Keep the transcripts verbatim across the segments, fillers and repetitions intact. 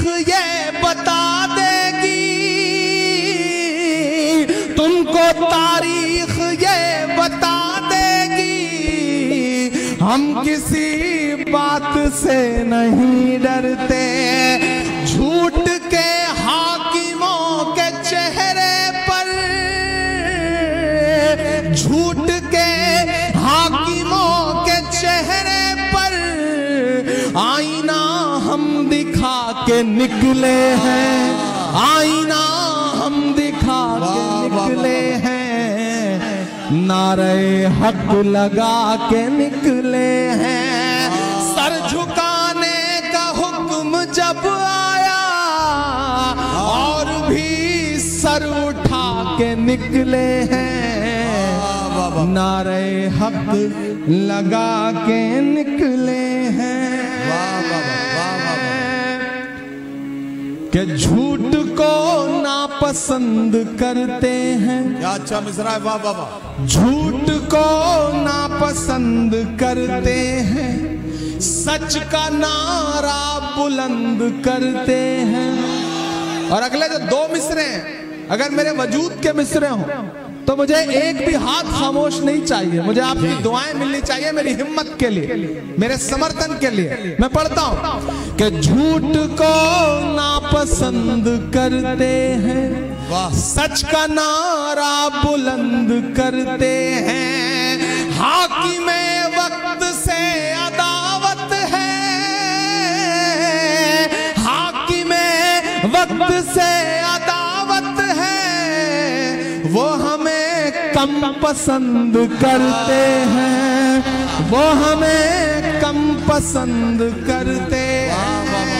ये बता देगी, तुमको तारीख ये बता देगी, हम किसी बात से नहीं डरते। झूठ के हाकिमों के चेहरे पर, झूठ के हाकिमों के चेहरे पर आईना हम दिखा के निकले हैं, आईना हम दिखा के निकले हैं, नारे हक लगा के निकले हैं। सर झुकाने का हुक्म जब आया और भी सर उठा के निकले हैं, नारे हक लगा के निकले हैं। कि झूठ को नापसंद करते हैं, क्या अच्छा मिसरा है, वाह वाह वाह। झूठ को नापसंद करते हैं, सच का नारा बुलंद करते हैं। और अगले जो दो मिसरे हैं, अगर मेरे वजूद के मिसरे हों तो मुझे एक भी हाथ खामोश नहीं चाहिए, मुझे आपकी दुआएं मिलनी चाहिए मेरी हिम्मत के लिए, मेरे समर्थन के लिए। मैं पढ़ता हूं कि झूठ को नापसंद करते हैं, सच का नारा बुलंद करते हैं, हाकिमे वक्त से अदावत है, हाकिमे वक्त से अदावत है, वो हमें कम पसंद करते हैं, वो हमें कम पसंद करते हैं।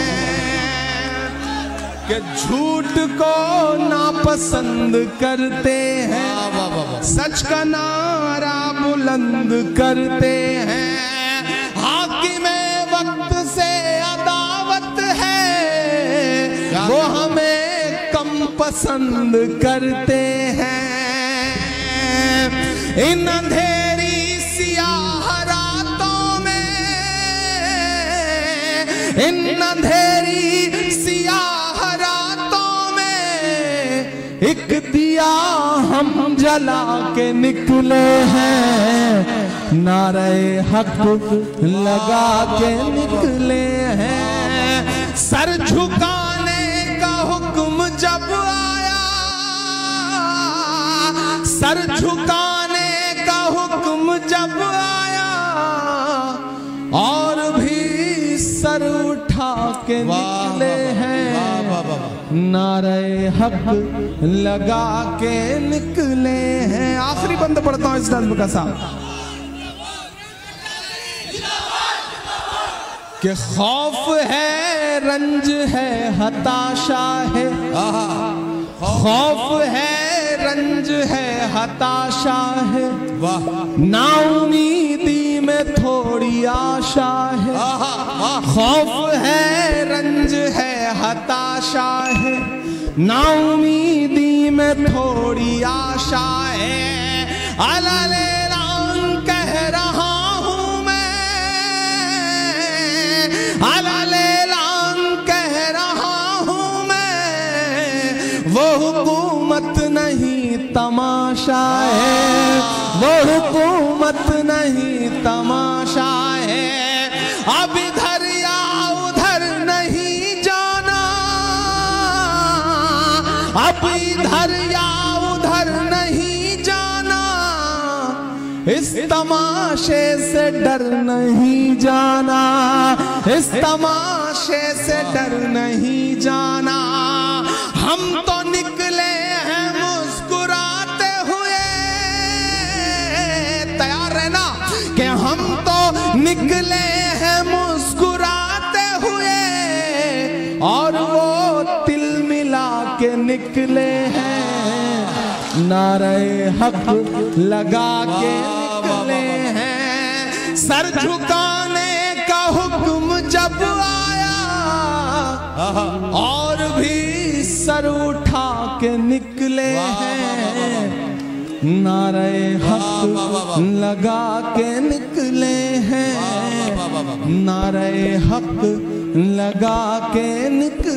कि झूठ को नापसंद करते हैं, सच का नारा बुलंद करते हैं, हाकिमे वक्त से अदावत है, वो हमें कम पसंद करते हैं। इन अंधेरी सियाह रातों में, इन अंधेरी सियाह रातों में एक दिया हम जला के निकले हैं, नारे हक लगा के निकले हैं। सर झुकाने का हुक्म जब आया, सर झुकाने का हुक्म जब आया और भी सर उठा के निकले हैं, नारे हक लगा के निकले हैं। आखिरी बंद पढ़ता हूं इस नज़्म का साथ कि खौफ है, रंज है, हताशा है, खौफ है, रंज है, हताशा है, नाउमीदी में थोड़ी आशा है। खौफ है, रंज है, हताशा है, नाउमीदी में थोड़ी आशा है। अलालेलान कह रहा हूँ मैं, अलालेलान कह रहा हूँ मैं, वो हुकूमत नहीं तमाशा है, वो हुकूमत नहीं तमाशा है। अब इधर या उधर नहीं जाना, अब इधर या उधर नहीं जाना, इस तमाशे से डर नहीं जाना, इस तमाशे से डर नहीं जाना। हम तो निकले हैं मुस्कुराते हुए, तैयार रहना कि हम तो निकले हैं मुस्कुराते हुए, और वो तिल मिला के निकले हैं, नारे हक लगा के निकले हैं। सर झुकाने का हुक्म जब आया और भी सर उठा के निकले हैं, नारे हक लगा के निकले हैं, नारे हक लगा के निकले